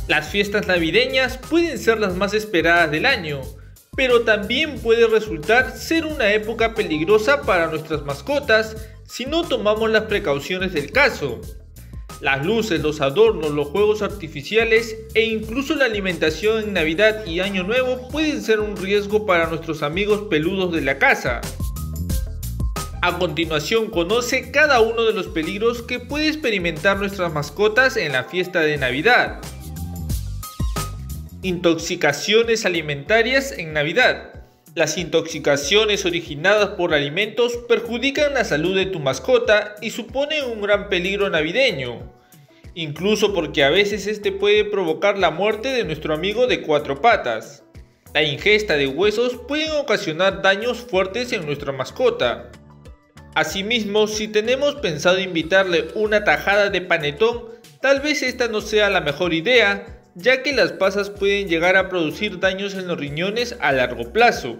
Las fiestas navideñas pueden ser las más esperadas del año, pero también puede resultar ser una época peligrosa para nuestras mascotas si no tomamos las precauciones del caso. Las luces, los adornos, los juegos artificiales e incluso la alimentación en Navidad y Año Nuevo pueden ser un riesgo para nuestros amigos peludos de la casa. A continuación, conoce cada uno de los peligros que puede experimentar nuestras mascotas en la fiesta de Navidad. Intoxicaciones alimentarias en Navidad. Las intoxicaciones originadas por alimentos perjudican la salud de tu mascota y suponen un gran peligro navideño, incluso porque a veces este puede provocar la muerte de nuestro amigo de cuatro patas. La ingesta de huesos puede ocasionar daños fuertes en nuestra mascota. Asimismo, si tenemos pensado invitarle una tajada de panetón, tal vez esta no sea la mejor idea, ya que las pasas pueden llegar a producir daños en los riñones a largo plazo.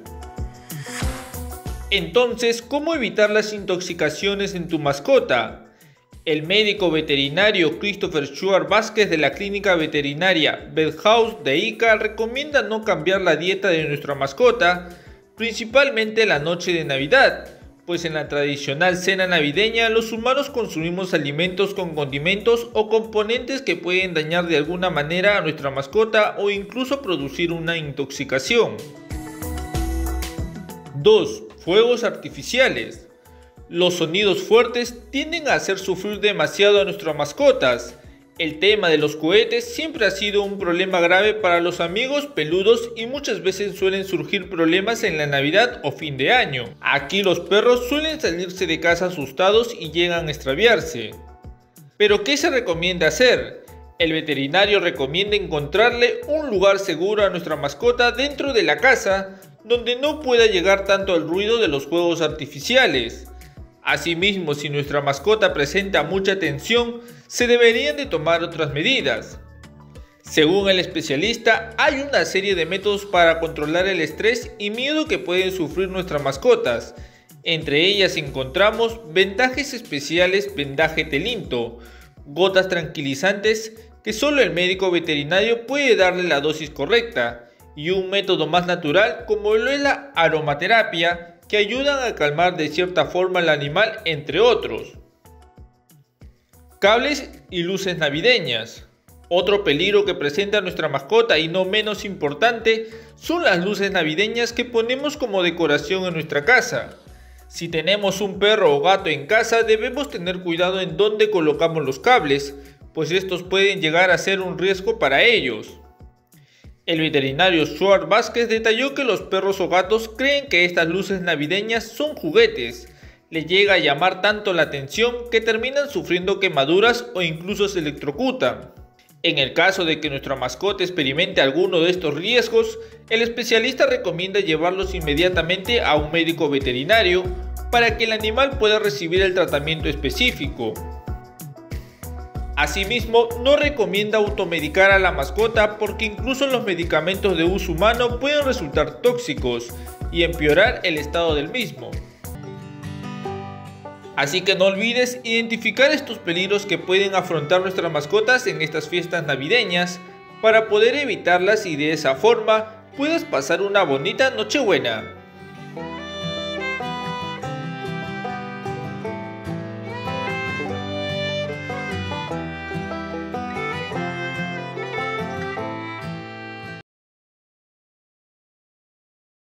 Entonces, ¿cómo evitar las intoxicaciones en tu mascota? El médico veterinario Christopher Stuart Vázquez de la clínica veterinaria Vet House de Ica recomienda no cambiar la dieta de nuestra mascota, principalmente la noche de Navidad, pues en la tradicional cena navideña los humanos consumimos alimentos con condimentos o componentes que pueden dañar de alguna manera a nuestra mascota o incluso producir una intoxicación. 2. Fuegos artificiales. Los sonidos fuertes tienden a hacer sufrir demasiado a nuestras mascotas. El tema de los cohetes siempre ha sido un problema grave para los amigos peludos y muchas veces suelen surgir problemas en la Navidad o fin de año. Aquí los perros suelen salirse de casa asustados y llegan a extraviarse. ¿Pero qué se recomienda hacer? El veterinario recomienda encontrarle un lugar seguro a nuestra mascota dentro de la casa, donde no pueda llegar tanto el ruido de los fuegos artificiales. Asimismo, si nuestra mascota presenta mucha tensión, se deberían de tomar otras medidas. Según el especialista, hay una serie de métodos para controlar el estrés y miedo que pueden sufrir nuestras mascotas. Entre ellas encontramos vendajes especiales, vendaje telinto, gotas tranquilizantes que solo el médico veterinario puede darle la dosis correcta, y un método más natural como lo es la aromaterapia, que ayudan a calmar de cierta forma al animal, entre otros. Cables y luces navideñas. Otro peligro que presenta nuestra mascota y no menos importante son las luces navideñas que ponemos como decoración en nuestra casa. Si tenemos un perro o gato en casa, debemos tener cuidado en dónde colocamos los cables, pues estos pueden llegar a ser un riesgo para ellos. El veterinario Stuart Vázquez detalló que los perros o gatos creen que estas luces navideñas son juguetes. Les llega a llamar tanto la atención que terminan sufriendo quemaduras o incluso se electrocutan. En el caso de que nuestra mascota experimente alguno de estos riesgos, el especialista recomienda llevarlos inmediatamente a un médico veterinario para que el animal pueda recibir el tratamiento específico. Asimismo, no recomienda automedicar a la mascota porque incluso los medicamentos de uso humano pueden resultar tóxicos y empeorar el estado del mismo. Así que no olvides identificar estos peligros que pueden afrontar nuestras mascotas en estas fiestas navideñas para poder evitarlas y de esa forma puedas pasar una bonita Nochebuena.